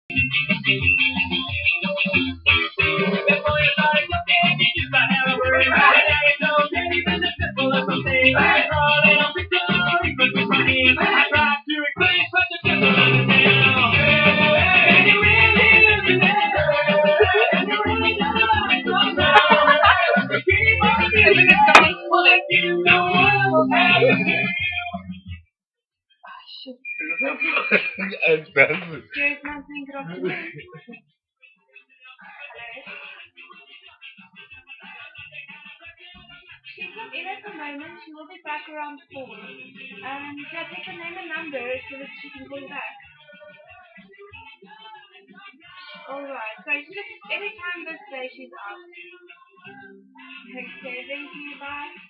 Before you start looking, you just gotta have a word. Now you know, maybe this is simple as something. I draw a little picture, it could be funny. I try to explain, but the simple understand. And you really listen there. And you really know it's all right. Keep on giving it up, well, if you know what's happening. Entonces. ¿Quieres más micrófono? She's not in at the moment. She will be back around 4. Can I take her name and number so that she can call you back? Alright, so it's just anytime this day she's out. Okay, thank you, bye.